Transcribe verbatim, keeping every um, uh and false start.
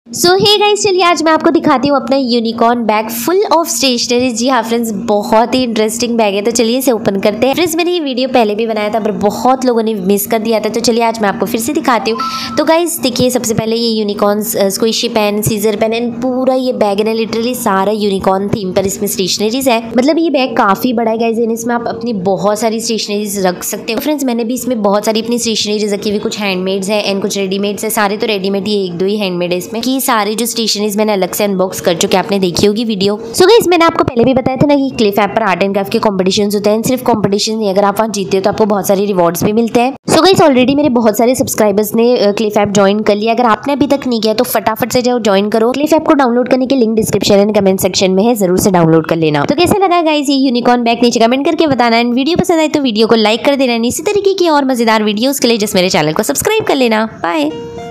सो hey guys, चलिए आज मैं आपको दिखाती हूँ अपना unicorn bag full of stationery. जी हाँ फ्रेंड्स, बहुत ही इंटरेस्टिंग बैग है, तो चलिए इसे ओपन करते हैं। फ्रेंड्स मैंने ये वीडियो पहले भी बनाया था पर बहुत लोगों ने मिस कर दिया था, तो चलिए आज मैं आपको फिर से दिखाती हूँ। तो गाइस देखिए, सबसे पहले ये unicorn squishy pen, scissor pen and पूरा ये बैग है, लिटरली सारा यूनिकॉर्न थीम पर इसमें स्टेशनरीज है। मतलब ये बैग काफी बड़ा है गाइस, इसमें आप अपनी बहुत सारी स्टेशनरीज रख सकते हो। फ्रेंड्स मैंने भी इसमें बहुत सारी अपनी स्टेशनरीज रखी हुई, कुछ हैंडमेड्स है एंड कुछ रेडीमेड्स है। सारे तो रेडीमेड ही, एक दो ही हैंडमेड है इसमें। कि सारे जो स्टेशनरीज मैंने अलग से अनबॉक्स कर चुके, आपने देखी होगी वीडियो। सो गाइस मैंने आपको पहले भी बताया था ना कि क्लिफ ऐप पर आर्ट एंड क्राफ्ट के कॉम्पिटिशन्स होते हैं। सिर्फ कॉम्पिटिशन नहीं, अगर आप वहाँ जीतते हो तो आपको बहुत सारे रिवॉर्ड्स भी मिलते हैं। सो गाइस ऑलरेडी मेरे बहुत सारे सब्सक्राइबर्स ने क्लिफ ऐप ज्वाइन कर लिया। अगर आपने अभी तक नहीं किया तो फटाफट से जाओ ज्वाइन करो। क्लिफ ऐप को डाउनलोड करने के link description and comment section में है, जरूर से डाउनलोड कर लेना। तो कैसा लगा गाइस ये यूनिकॉर्न बैग, नीचे कमेंट करके बताना। एंड वीडियो पसंद आए तो वीडियो को लाइक कर देना। इसी तरीके की और मजेदार वीडियोस के लिए जस्ट मेरे चैनल को सब्सक्राइब कर लेना। बाय।